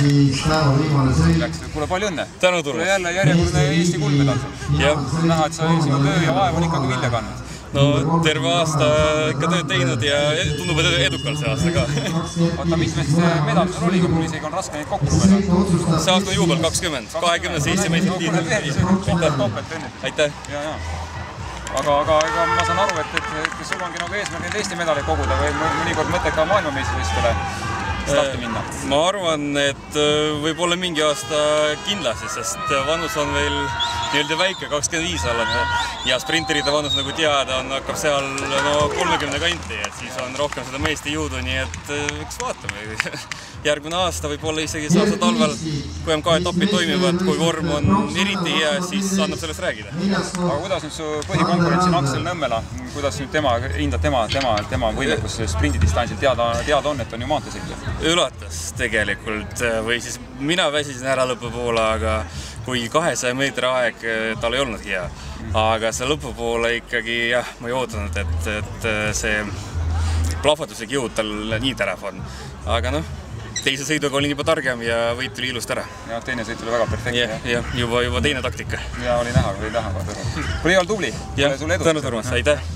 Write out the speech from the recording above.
Kuule, palju õnne. Tänu, Turmas. Kuule jälle järjekordne Eesti kuldmedal. Näha, et sinu töö ja vaev on ikkagi vilja kandnud. No terve aasta ikka tööd teinud ja tundub, et edukalt see aasta ka. Oota, mis meist medal sul oli, kui mul isegi on raske neid kokku lugeda? See aasta on juubel 20, 20 Eesti meistriks tiitel. Aitäh. Aga ma saan aru, et sul ongi nagu eesmärk neid Eesti medaleid koguda või mõnikord mõte ka maailmameistrivõistlustele starti minna? Ma arvan, et võib-olla mingi aasta kindlasti, sest vanus on veel nii-öelda väike, 25 alati ja sprinterite vanus, nagu teada, hakkab seal 30 kanti, et siis on rohkem seda meeste jõudu, nii et eks vaatame. Järgmine aasta võib-olla isegi saab talvel, kui MK-etapid toimivad, kui vorm on eriti hea, siis annab sellest räägida. Aga kuidas nüüd su põhikonkurentsi on Aksel Nõmmela, kuidas nüüd hindad tema võimekus sprindidistantsil teada on, et on ju maanteesõitja? Üllatas tegelikult või siis mina väsisin ära lõpupoole, aga kui 200 meetri aeg tal ei olnud hea. Aga see lõpupoole ikkagi, jah, ma ei ootanud, et see plahvatuslik jõud tal nii terev on. Aga noh, teise sõiduga olin juba targem ja võit tuli ilust ära. Ja teine sõit oli väga perfektne. Jah, juba teine taktika. Ja oli näha. Oli Iol tubli. Tänu, Turmas, aitäh.